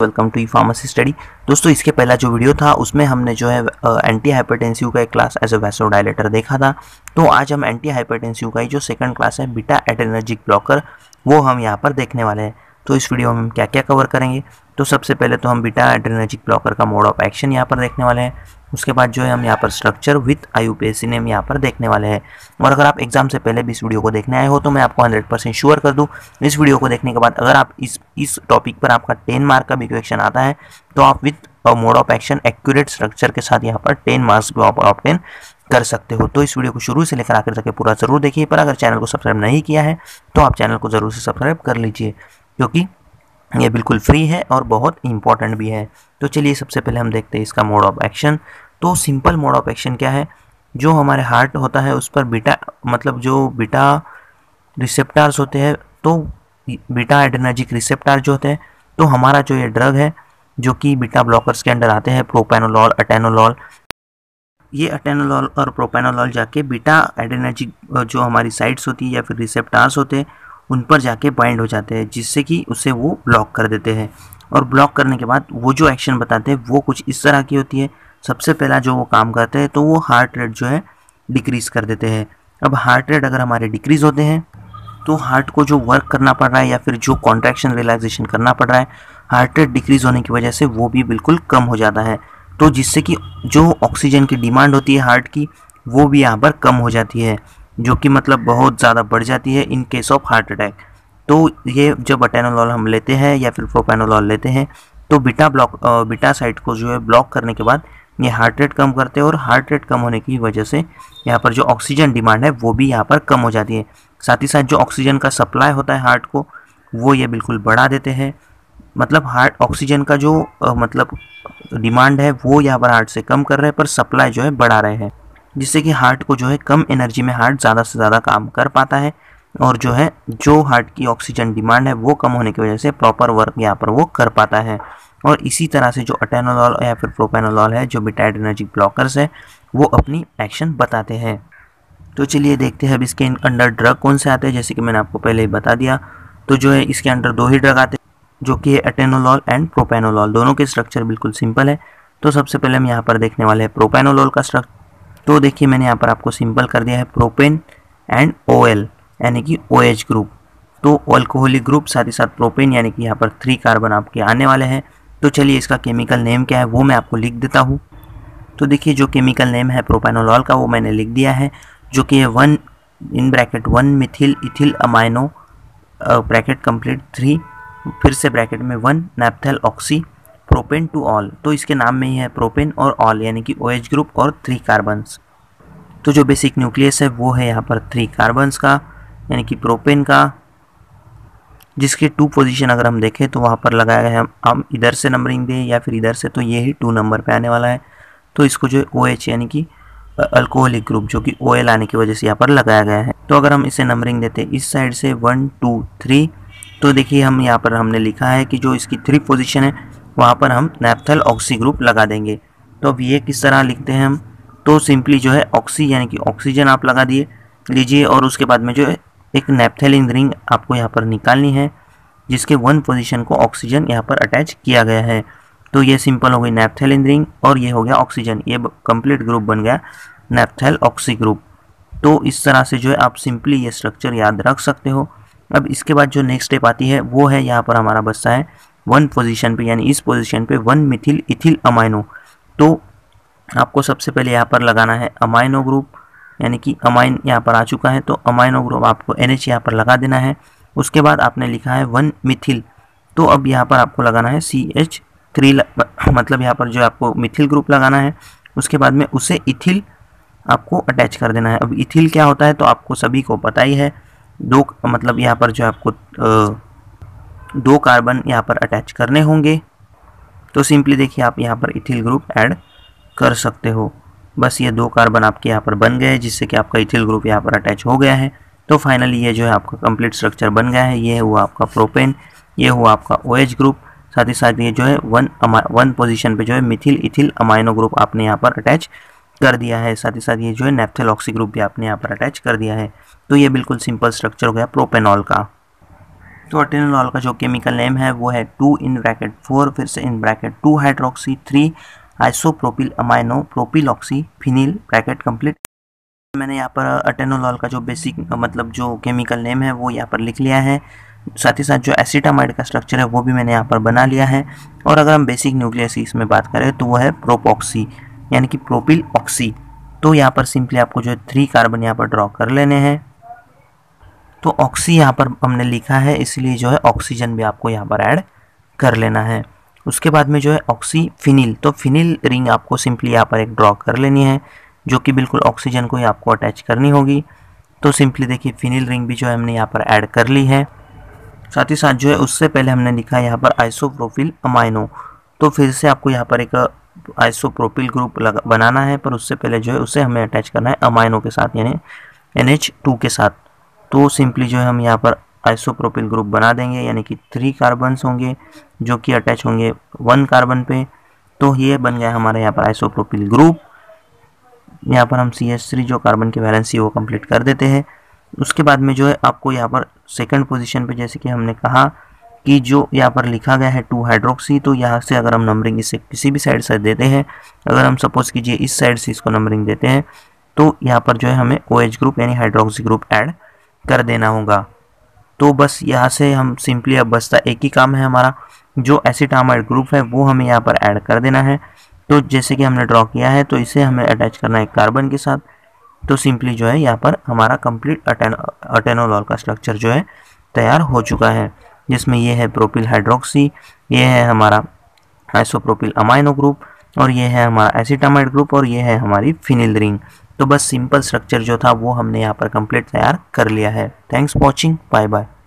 Welcome to E pharmacy study. दोस्तों इसके पहला जो वीडियो था उसमें हमने जो है एंटी हाइपरटेंसिव का एक क्लास एज ए वैसोडाइलेटर देखा था। तो आज हम एंटी हाइपरटेंसिव का ही जो सेकंड क्लास है बीटा एड्रेनर्जिक ब्लॉकर वो हम यहाँ पर देखने वाले हैं। तो इस वीडियो में हम क्या क्या कवर करेंगे, तो सबसे पहले तो हम बीटा एड्रेनर्जिक ब्लॉकर का मोड ऑफ एक्शन यहाँ पर देखने वाले हैं। उसके बाद जो है हम यहाँ पर स्ट्रक्चर विथ IUPAC नेम यहाँ पर देखने वाले हैं। और अगर आप एग्जाम से पहले भी इस वीडियो को देखने आए हो तो मैं आपको 100% श्योर कर दूँ, इस वीडियो को देखने के बाद अगर आप इस टॉपिक पर आपका 10 मार्क का भी क्वेश्चन आता है तो आप with mode of action accurate structure के साथ यहाँ पर 10 मार्क्स भी ऑब्टेन कर सकते हो। तो इस वीडियो को शुरू से लेकर आखिर तक पूरा जरूर देखिए। पर अगर चैनल को सब्सक्राइब नहीं किया है तो आप चैनल को जरूर से सब्सक्राइब कर लीजिए, क्योंकि ये बिल्कुल फ्री है और बहुत इंपॉर्टेंट भी है। तो चलिए सबसे पहले हम देखते हैं इसका मोड ऑफ एक्शन। तो सिंपल मोड ऑफ एक्शन क्या है, जो हमारे हार्ट होता है उस पर बीटा मतलब जो बीटा रिसेप्टार्स होते हैं, तो बीटा एड्रेनर्जिक रिसेप्टार जो होते हैं, तो हमारा जो ये ड्रग है जो कि बीटा ब्लॉकर्स के अंडर आते हैं, प्रोपेनोलॉल, अटेनोलॉल, ये अटेनोलॉल और प्रोपेनोलॉल जाके बीटा एड्रेनर्जिक जो हमारी साइट्स होती है या फिर रिसेप्टार्स होते हैं उन पर जाके बाइंड हो जाते हैं, जिससे कि उसे वो ब्लॉक कर देते हैं। और ब्लॉक करने के बाद वो जो एक्शन बताते हैं वो कुछ इस तरह की होती है। सबसे पहला जो वो काम करते हैं तो वो हार्ट रेट जो है डिक्रीज़ कर देते हैं। अब हार्ट रेट अगर हमारे डिक्रीज़ होते हैं तो हार्ट को जो वर्क करना पड़ रहा है या फिर जो कॉन्ट्रैक्शन रिलैक्सेशन करना पड़ रहा है, हार्ट रेट डिक्रीज़ होने की वजह से वो भी बिल्कुल कम हो जाता है। तो जिससे कि जो ऑक्सीजन की डिमांड होती है हार्ट की वो भी यहाँ पर कम हो जाती है, जो कि मतलब बहुत ज़्यादा बढ़ जाती है in case of heart attack. तो ये जब अटेनोलॉल हम लेते हैं या फिर प्रोपेनोलॉल लेते हैं तो बीटा साइट को जो है ब्लॉक करने के बाद ये हार्ट रेट कम करते हैं, और हार्ट रेट कम होने की वजह से यहाँ पर जो ऑक्सीजन डिमांड है वो भी यहाँ पर कम हो जाती है। साथ ही साथ जो ऑक्सीजन का सप्लाई होता है हार्ट को वो ये बिल्कुल बढ़ा देते हैं। मतलब हार्ट ऑक्सीजन का जो मतलब डिमांड है वो यहाँ पर हार्ट से कम कर रहे हैं, पर सप्लाई जो है बढ़ा रहे हैं, जिससे कि हार्ट को जो है कम एनर्जी में हार्ट ज़्यादा से ज़्यादा काम कर पाता है, और जो है जो हार्ट की ऑक्सीजन डिमांड है वो कम होने की वजह से प्रॉपर वर्क यहाँ पर वो कर पाता है। और इसी तरह से जो अटेनोलॉल या फिर प्रोपेनोलॉल है जो बीटा एड्रेनर्जिक ब्लॉकर्स है वो अपनी एक्शन बताते हैं। तो चलिए देखते हैं अब इसके अंडर ड्रग कौन से आते हैं। जैसे कि मैंने आपको पहले ही बता दिया, तो जो है इसके अंडर दो ही ड्रग आते हैं जो कि अटेनोलॉल एंड प्रोपेनोलॉल। दोनों के स्ट्रक्चर बिल्कुल सिंपल है। तो सबसे पहले हम यहाँ पर देखने वाले हैं प्रोपेनोलॉल का स्ट्रक्चर। तो देखिए मैंने यहाँ पर आपको सिंपल कर दिया है प्रोपेन एंड OL यानी कि OH ग्रुप, तो अल्कोहलिक ग्रुप, साथ ही साथ प्रोपेन यानी कि यहाँ पर 3 कार्बन आपके आने वाले हैं। तो चलिए इसका केमिकल नेम क्या है वो मैं आपको लिख देता हूँ। तो देखिए जो केमिकल नेम है प्रोपेनोलॉल का वो मैंने लिख दिया है, जो कि 1 methyl ethyl amino bracket complete 3 फिर से ब्रैकेट में 1 naphthyl oxy propane two ol. तो इसके नाम में ही है प्रोपेन और ऑल यानी कि OH ग्रुप और 3 कार्बन्स। तो जो बेसिक न्यूक्लियस है वो है यहाँ पर 3 कार्बन्स का यानी कि प्रोपेन का, जिसके 2 पोजीशन अगर हम देखें तो वहाँ पर लगाया गया है, हम इधर से नंबरिंग दें या फिर इधर से, तो ये ही 2 नंबर पे आने वाला है। तो इसको जो OH यानी कि अल्कोहलिक ग्रुप जो कि OL आने की वजह से यहाँ पर लगाया गया है। तो अगर हम इसे नंबरिंग देते हैं इस साइड से 1 2 3, तो देखिए हम यहाँ पर हमने लिखा है कि जो इसकी 3 पोजीशन है वहाँ पर हम नैप्थेल ऑक्सी ग्रुप लगा देंगे। तो अब ये किस तरह लिखते हैं हम, तो सिंपली जो है ऑक्सी यानी कि ऑक्सीजन आप लगा लीजिए, और उसके बाद में जो है एक नैप्थेलिन रिंग आपको यहाँ पर निकालनी है, जिसके 1 पोजीशन को ऑक्सीजन यहाँ पर अटैच किया गया है। तो ये सिंपल हो गई नैप्थेलिन रिंग और ये हो गया ऑक्सीजन, ये कंप्लीट ग्रुप बन गया नैप्थेल ऑक्सी ग्रुप। तो इस तरह से जो है आप सिंपली ये स्ट्रक्चर याद रख सकते हो। अब इसके बाद जो नेक्स्ट स्टेप आती है वो है यहाँ पर हमारा बचता है 1 पोजीशन पे, यानी इस पोजीशन पे 1 मिथिल इथिल अमाइनो। तो आपको सबसे पहले यहाँ पर लगाना है अमाइनो ग्रुप, यानी कि अमाइन यहाँ पर आ चुका है तो अमाइनो ग्रुप आपको NH यहाँ पर लगा देना है। उसके बाद आपने लिखा है 1 मिथिल, तो अब यहाँ पर आपको लगाना है CH3 मतलब यहाँ पर जो आपको मिथिल ग्रुप लगाना है। उसके बाद में उसे इथिल आपको अटैच कर देना है। अब इथिल क्या होता है तो आपको सभी को पता ही है, मतलब यहाँ पर जो आपको 2 कार्बन यहाँ पर अटैच करने होंगे। तो सिंपली देखिए आप यहाँ पर इथिल ग्रुप ऐड कर सकते हो। बस ये 2 कार्बन आपके यहाँ पर बन गए, जिससे कि आपका इथिल ग्रुप यहाँ पर अटैच हो गया है। तो फाइनली ये जो है आपका कंप्लीट स्ट्रक्चर बन गया है। ये हुआ आपका प्रोपेन, ये हुआ आपका OH ग्रुप, साथ ही साथ ये जो है 1 पोजीशन पे जो है मिथिल इथिल अमाइनो ग्रुप आपने यहाँ पर अटैच कर दिया है। साथ ही साथ ये जो है नैप्थेल ऑक्सी ग्रुप भी आपने यहाँ पर अटैच कर दिया है। तो ये बिल्कुल सिंपल स्ट्रक्चर हो गया प्रोपेनॉल का। तो अटेनोल का जो केमिकल नेम है वो है 2 इन ब्रैकेट 4 फिर से in bracket 2 hydroxy 3 isopropyl amino propyloxy phenyl bracket complete. मैंने यहाँ पर अटेनोल का जो बेसिक मतलब जो केमिकल नेम है वो यहाँ पर लिख लिया है। साथ ही साथ जो एसिटामाइड का स्ट्रक्चर है वो भी मैंने यहाँ पर बना लिया है। और अगर हम बेसिक न्यूक्लियस इसमें बात करें तो वो है प्रोपॉक्सी यानी कि प्रोपिल ऑक्सी। तो यहाँ पर सिंपली आपको जो है 3 कार्बन यहाँ पर ड्रॉ कर लेने हैं। तो ऑक्सी यहाँ पर हमने लिखा है इसलिए जो है ऑक्सीजन भी आपको यहाँ पर ऐड कर लेना है। उसके बाद में जो है ऑक्सी फिनिल, तो फिनिल रिंग आपको सिंपली यहाँ पर एक ड्रॉ कर लेनी है जो कि बिल्कुल ऑक्सीजन को ही आपको अटैच करनी होगी। तो सिंपली देखिए फिनिल रिंग भी जो है हमने यहाँ पर ऐड कर ली है। साथ ही साथ जो है उससे पहले हमने लिखा है यहाँ पर आइसोप्रोपिल अमाइनो। तो फिर से आपको यहाँ पर एक आइसोप्रोपिल ग्रुप बनाना है, पर उससे पहले जो है उसे हमें अटैच करना है अमाइनो के साथ यानी NH2 के साथ। तो सिंपली जो है हम यहाँ पर आइसोप्रोपिल ग्रुप बना देंगे यानी कि 3 कार्बन्स होंगे जो कि अटैच होंगे 1 कार्बन पे। तो ये बन गया हमारा यहाँ पर आइसोप्रोपिल ग्रुप। यहाँ पर हम CH3 जो कार्बन की वैलेंसी वो कंप्लीट कर देते हैं। उसके बाद में जो है आपको यहाँ पर सेकंड पोजीशन पे जैसे कि हमने कहा कि जो यहाँ पर लिखा गया है 2 हाइड्रोक्सी, तो यहाँ से अगर हम नंबरिंग इसे किसी भी साइड से देते हैं, अगर हम सपोज कीजिए इस साइड से इसको नंबरिंग देते हैं तो यहाँ पर जो है हमें OH ग्रुप यानी हाइड्रोक्सी ग्रुप ऐड कर देना होगा। तो बस यहाँ से हम सिंपली अब बसता एक ही काम है हमारा, जो एसिटामाइड ग्रुप है वो हमें यहाँ पर ऐड कर देना है। तो जैसे कि हमने ड्रॉ किया है तो इसे हमें अटैच करना है कार्बन के साथ। तो सिंपली जो है यहाँ पर हमारा कंप्लीट अटेनोल का स्ट्रक्चर जो है तैयार हो चुका है, जिसमें ये है प्रोपिल हाइड्रोक्सी, ये है हमारा आइसोप्रोपिल अमाइनो ग्रुप, और ये है हमारा एसिटामाइड ग्रुप, और ये है हमारी फिनिल रिंग। तो बस सिंपल स्ट्रक्चर जो था वो हमने यहाँ पर कंप्लीट तैयार कर लिया है। Thanks for watching, bye bye.